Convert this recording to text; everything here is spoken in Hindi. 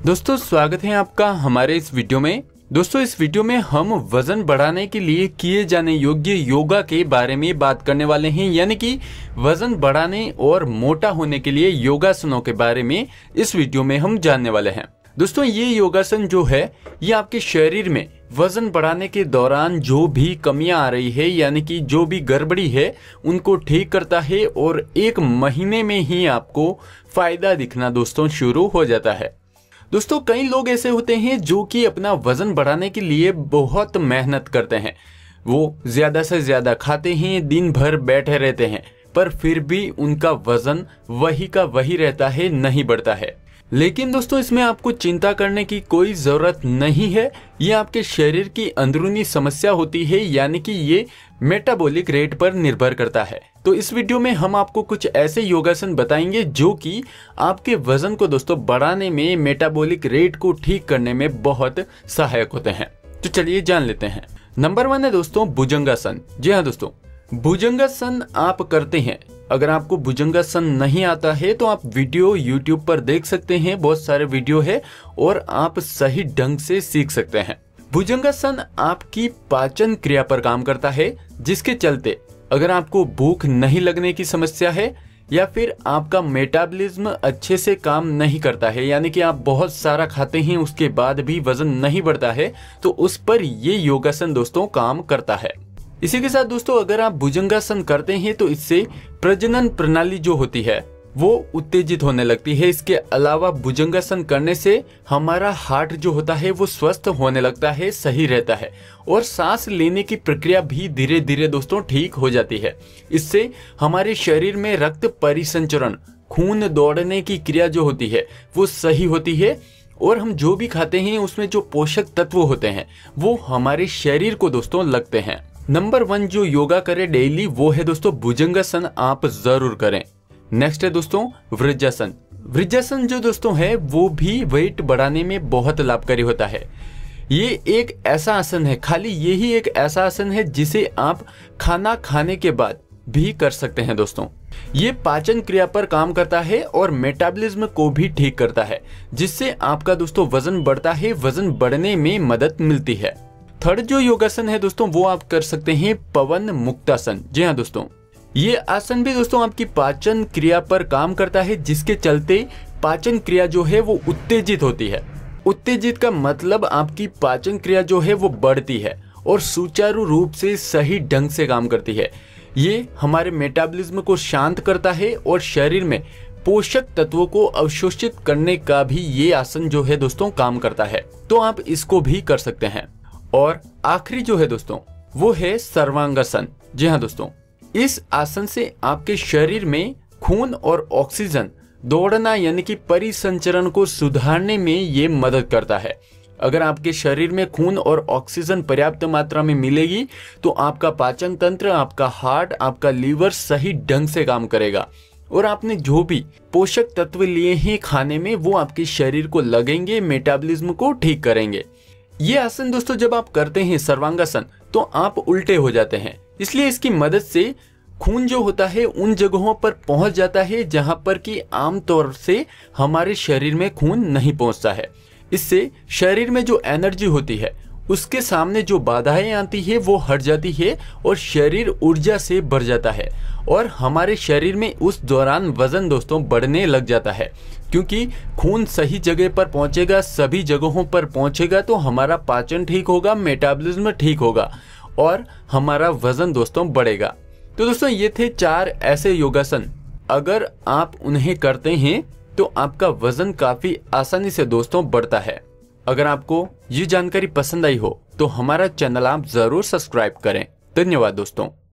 दोस्तों स्वागत है आपका हमारे इस वीडियो में। दोस्तों इस वीडियो में हम वजन बढ़ाने के लिए किए जाने योग्य योगा के बारे में बात करने वाले हैं, यानी कि वजन बढ़ाने और मोटा होने के लिए योगासनों के बारे में इस वीडियो में हम जानने वाले हैं। दोस्तों ये योगासन जो है ये आपके शरीर में वजन बढ़ाने के दौरान जो भी कमियां आ रही है, यानी कि जो भी गड़बड़ी है उनको ठीक करता है और 1 महीने में ही आपको फायदा दिखना दोस्तों शुरू हो जाता है। दोस्तों कई लोग ऐसे होते हैं जो कि अपना वजन बढ़ाने के लिए बहुत मेहनत करते हैं, वो ज्यादा से ज्यादा खाते हैं, दिन भर बैठे रहते हैं, पर फिर भी उनका वजन वही का वही रहता है, नहीं बढ़ता है। लेकिन दोस्तों इसमें आपको चिंता करने की कोई जरूरत नहीं है, ये आपके शरीर की अंदरूनी समस्या होती है, यानी कि ये मेटाबॉलिक रेट पर निर्भर करता है। तो इस वीडियो में हम आपको कुछ ऐसे योगासन बताएंगे जो कि आपके वजन को दोस्तों बढ़ाने में, मेटाबॉलिक रेट को ठीक करने में बहुत सहायक होते हैं। तो चलिए जान लेते हैं। नंबर 1 है दोस्तों भुजंगासन। जी हाँ दोस्तों, भुजंगासन आप करते हैं। अगर आपको भुजंगासन नहीं आता है तो आप वीडियो YouTube पर देख सकते हैं, बहुत सारे वीडियो है और आप सही ढंग से सीख सकते हैं। भुजंगासन आपकी पाचन क्रिया पर काम करता है, जिसके चलते अगर आपको भूख नहीं लगने की समस्या है या फिर आपका मेटाबॉलिज्म अच्छे से काम नहीं करता है, यानी कि आप बहुत सारा खाते हैं उसके बाद भी वजन नहीं बढ़ता है, तो उस पर ये योगासन दोस्तों काम करता है। इसी के साथ दोस्तों अगर आप भुजंगासन करते हैं तो इससे प्रजनन प्रणाली जो होती है वो उत्तेजित होने लगती है। इसके अलावा भुजंगासन करने से हमारा हार्ट जो होता है वो स्वस्थ होने लगता है, सही रहता है और सांस लेने की प्रक्रिया भी धीरे धीरे दोस्तों ठीक हो जाती है। इससे हमारे शरीर में रक्त परिसंचरण, खून दौड़ने की क्रिया जो होती है वो सही होती है और हम जो भी खाते हैं उसमें जो पोषक तत्व होते हैं वो हमारे शरीर को दोस्तों लगते हैं। नंबर 1 जो योगा करे डेली वो है दोस्तों भुजंगासन, आप जरूर करें। नेक्स्ट है दोस्तों वज्रासन। वज्रासन जो दोस्तों है वो भी वेट बढ़ाने में बहुत लाभकारी होता है। ये एक ऐसा आसन है, खाली यही एक ऐसा आसन है जिसे आप खाना खाने के बाद भी कर सकते हैं दोस्तों। ये पाचन क्रिया पर काम करता है और मेटाबॉलिज्म को भी ठीक करता है, जिससे आपका दोस्तों वजन बढ़ता है, वजन बढ़ने में मदद मिलती है। थर्ड जो योगासन है दोस्तों वो आप कर सकते हैं पवन मुक्तासन। जी हाँ दोस्तों, ये आसन भी दोस्तों आपकी पाचन क्रिया पर काम करता है, जिसके चलते पाचन क्रिया जो है वो उत्तेजित होती है। उत्तेजित का मतलब आपकी पाचन क्रिया जो है वो बढ़ती है और सुचारू रूप से सही ढंग से काम करती है। ये हमारे मेटाबॉलिज्म को शांत करता है और शरीर में पोषक तत्वों को अवशोषित करने का भी ये आसन जो है दोस्तों काम करता है, तो आप इसको भी कर सकते हैं। और आखिरी जो है दोस्तों वो है सर्वांगासन। जी हाँ दोस्तों, इस आसन से आपके शरीर में खून और ऑक्सीजन दौड़ना, यानी कि परिसंचरण को सुधारने में ये मदद करता है। अगर आपके शरीर में खून और ऑक्सीजन पर्याप्त मात्रा में मिलेगी तो आपका पाचन तंत्र, आपका हार्ट, आपका लीवर सही ढंग से काम करेगा और आपने जो भी पोषक तत्व लिए हैं खाने में वो आपके शरीर को लगेंगे, मेटाबॉलिज्म को ठीक करेंगे। ये आसन दोस्तों जब आप करते हैं सर्वांगासन तो आप उल्टे हो जाते हैं, इसलिए इसकी मदद से खून जो होता है उन जगहों पर पहुंच जाता है जहां पर कि आमतौर से हमारे शरीर में खून नहीं पहुंचता है। इससे शरीर में जो एनर्जी होती है उसके सामने जो बाधाएं आती है वो हट जाती है और शरीर ऊर्जा से भर जाता है और हमारे शरीर में उस दौरान वजन दोस्तों बढ़ने लग जाता है, क्योंकि खून सही जगह पर पहुंचेगा, सभी जगहों पर पहुंचेगा तो हमारा पाचन ठीक होगा, मेटाबॉलिज्म ठीक होगा और हमारा वजन दोस्तों बढ़ेगा। तो दोस्तों ये थे 4 ऐसे योगासन, अगर आप उन्हें करते हैं तो आपका वजन काफी आसानी से दोस्तों बढ़ता है। अगर आपको ये जानकारी पसंद आई हो तो हमारा चैनल आप जरूर सब्सक्राइब करें। धन्यवाद दोस्तों।